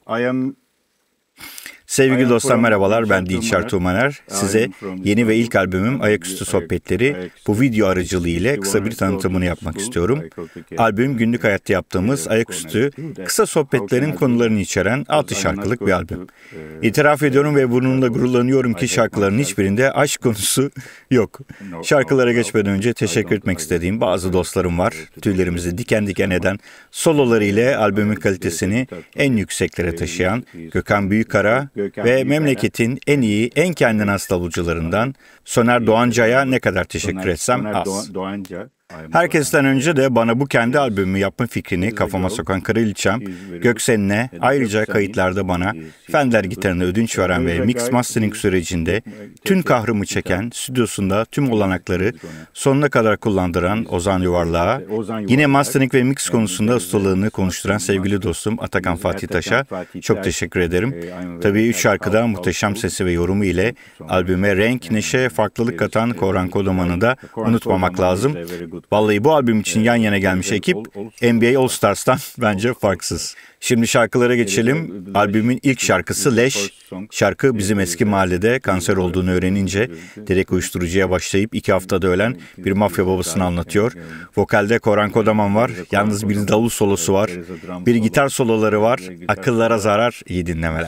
Sevgili dostlar merhabalar, ben Dinçer Tuğmaner. Size yeni ve ilk albümüm Ayaküstü Sohbetleri bu video aracılığı ile kısa bir tanıtımını yapmak istiyorum. Albüm günlük hayatta yaptığımız ayaküstü kısa sohbetlerin konularını içeren 6 şarkılık bir albüm. İtiraf ediyorum ve bununla gururlanıyorum ki şarkıların hiçbirinde aşk konusu yok. Şarkılara geçmeden önce teşekkür etmek istediğim bazı dostlarım var. Tüylerimizi diken diken eden soloları ile albümün kalitesini en yükseklere taşıyan Gökhan Büyükkara ve memleketin en iyi, en kendine has davulcularından Soner Doğanca'ya ne kadar teşekkür etsem az. Herkesten önce de bana bu kendi albümümü yapma fikrini kafama sokan Kraliçem Göksen'e, ayrıca kayıtlarda bana Fender gitarını ödünç veren ve mix mastering sürecinde tüm kahrımı çeken, stüdyosunda tüm olanakları sonuna kadar kullandıran Ozan Yuvarlak'a, yine mastering ve mix konusunda ustalığını konuşturan sevgili dostum Atakan Fatih Taş'a çok teşekkür ederim. Tabii 3 şarkıda muhteşem sesi ve yorumu ile albüme renk, neşe, farklılık katan Koran Kodaman'ı da unutmamak lazım. Vallahi bu albüm için yan yana gelmiş ekip NBA All Stars'tan bence farksız. Şimdi şarkılara geçelim. Albümün ilk şarkısı Leş. Şarkı bizim eski mahallede kanser olduğunu öğrenince direkt uyuşturucuya başlayıp 2 haftada ölen bir mafya babasını anlatıyor. Vokalde Koran Kodaman var. Yalnız bir davul solosu var. Bir gitar soloları var. Akıllara zarar. İyi dinlemeler.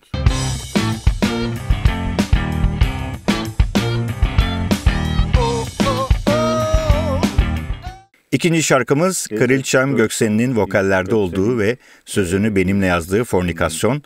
İkinci şarkımız Kraliçem Göksen'in vokallerde olduğu ve sözünü benimle yazdığı Fornikasyon.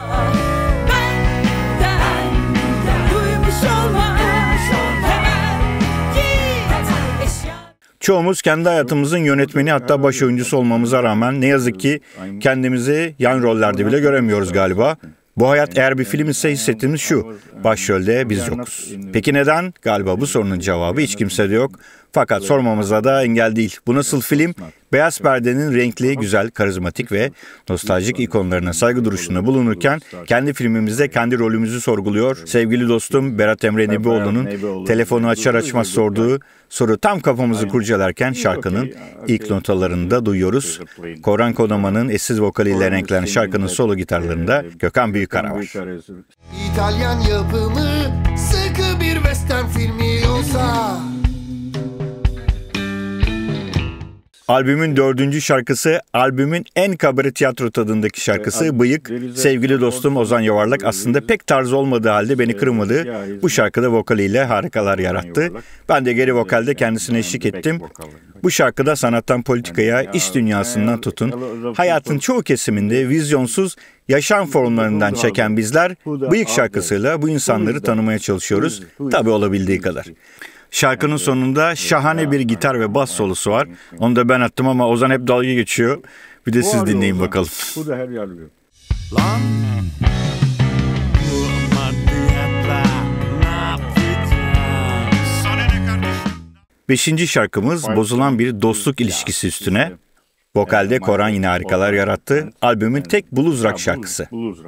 Çoğumuz kendi hayatımızın yönetmeni, hatta baş oyuncusu olmamıza rağmen ne yazık ki kendimizi yan rollerde bile göremiyoruz galiba. Bu hayat eğer bir film ise hissettiğimiz şu: başrolde biz yokuz. Peki neden? Galiba bu sorunun cevabı hiç kimsede yok. Fakat sormamıza da engel değil. Bu nasıl film? Beyaz perdenin renkli, güzel, karizmatik ve nostaljik ikonlarına saygı duruşunda bulunurken kendi filmimizde kendi rolümüzü sorguluyor. Sevgili dostum Berat Emre Nebioğlu'nun telefonu açar açmaz sorduğu soru tam kafamızı kurcalarken şarkının ilk notalarını da duyuyoruz. Koran Kodaman'ın eşsiz vokaliyle renklenen şarkının solo gitarlarında Gökhan Büyükkara var. İtalyan yapımı sıkı bir western filmi olsa. Albümün 4. şarkısı, albümün en kabare tiyatro tadındaki şarkısı Bıyık. Sevgili dostum Ozan Yuvarlak aslında pek tarzı olmadığı halde beni kırmadı. Bu şarkıda vokaliyle harikalar yarattı. Ben de geri vokalde kendisine eşlik ettim. Bu şarkıda sanattan politikaya, iş dünyasından tutun, hayatın çoğu kesiminde vizyonsuz yaşam formlarından çeken bizler Bıyık şarkısıyla bu insanları tanımaya çalışıyoruz. Tabii olabildiği kadar. Şarkının sonunda şahane bir gitar ve bas solosu var. Onu da ben attım ama Ozan hep dalga geçiyor. Bir de siz dinleyin bakalım. Bu da her yerliyor. Beşinci şarkımız bozulan bir dostluk ilişkisi üstüne. Vokalde Koran yine harikalar yarattı. Albümün tek blues rock şarkısı.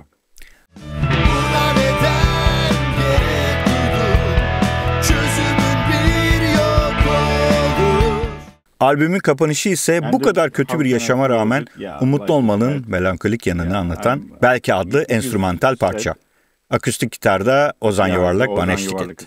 Albümün kapanışı ise bu kadar kötü bir yaşama rağmen umutlu olmanın melankolik yanını anlatan Belki adlı enstrümantal parça. Akustik gitarda Ozan Yuvarlak bana eşlik etti.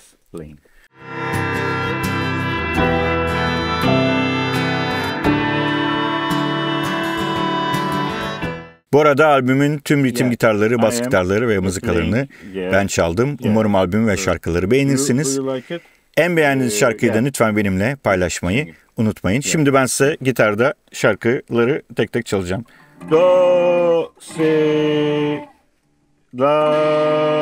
Bu arada albümün tüm ritim gitarları, bas gitarları ve mızıkalarını ben çaldım. Umarım albüm ve şarkıları beğenirsiniz. En beğendiğiniz şarkıyı da lütfen benimle paylaşmayı unutmayın. Şimdi ben size gitarda şarkıları tek tek çalacağım. Do, si, la,